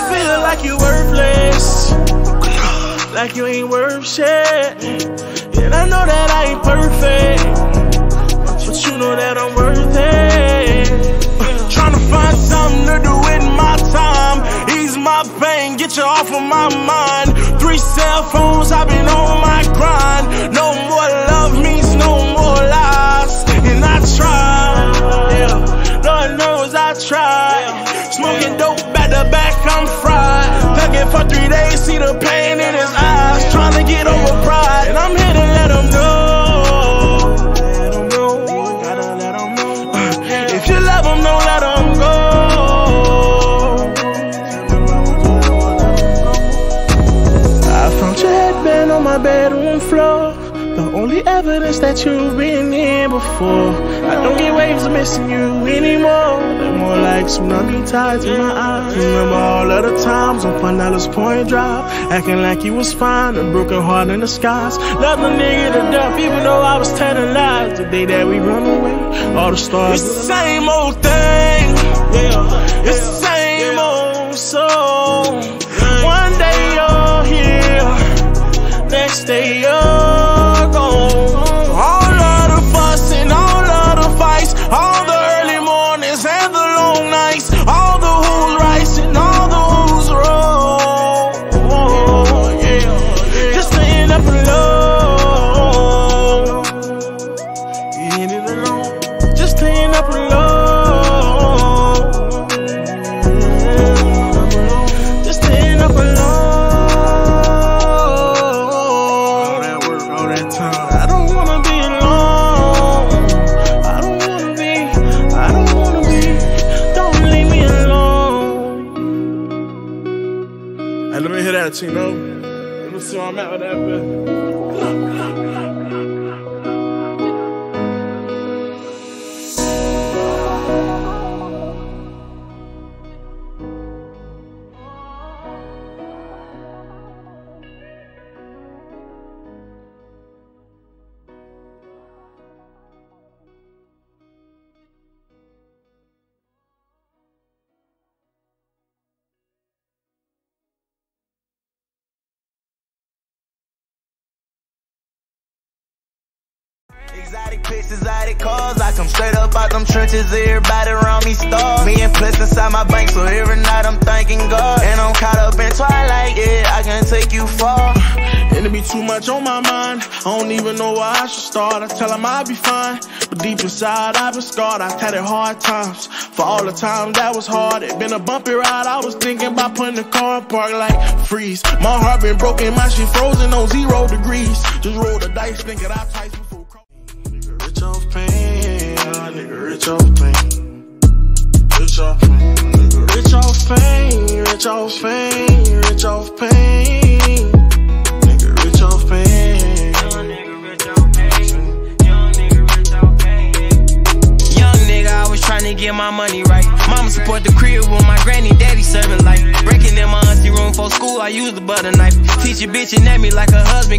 feel like you worthless, like you ain't worth shit. And I know that I ain't perfect, but you know that I'm worth it. Tryna find something to do with my time, ease my pain, get you off of my mind. 3 cell phones, I've been on my grind. No more love means no more lies. And I tried, yeah, Lord knows I tried. Smoking dope back to back, I'm fried. Thugging for 3 days, see the pain in his eyes. Tryna get over pride, and I'm here to let him know. Let him know, gotta let him know. If you love him, don't let him go. I found your headband on my bedroom floor, the only evidence that you've been here before. I don't get waves of missing you anymore. They're more like tsunami tides in my eyes. Remember all of the times on Pinellas Point Drive, acting like you was fine, a broken heart in the skies. Love the nigga to death, even though I was telling lies. The day that we run away, all the stars. It's the same old thing, yeah. It's the same old song. One day you're here, next day you're gone. All of the fuss and all of the fights, all the early mornings and the long nights, all the who's right and all the who's wrong. Oh, yeah. Just to end up alone. You ended alone. Just to end up alone. Just to end up alone. All that work, all that time. I don't wanna be alone. I don't wanna be. I don't wanna be. Don't leave me alone. Hey, let me hear that, Tino. Let me see where I'm at with that bit. Exotic pics, exotic cars. I come straight up out them trenches. Everybody around me starve. Me and plus inside my bank, so every night I'm thanking God. And I'm caught up in twilight, yeah, I can take you far. And it be too much on my mind, I don't even know where I should start. I tell him I'll be fine, but deep inside I've been scarred. I've had it hard times, for all the times that was hard. It been a bumpy ride, I was thinking about putting the car in park like freeze. My heart been broken, my shit frozen on 0 degrees. Just roll the dice, thinking I tight before. Nigga rich off pain, nigga rich off pain. Rich off pain, nigga rich off pain, rich off pain, rich off pain. Rich off pain. Young nigga rich off pain. Young nigga rich off pain. Young nigga, I was trying to get my money right. Mama support the crib with my granny, daddy serving life. Breaking in my auntie room for school, I used the butter knife. Teacher bitching at me like a husband.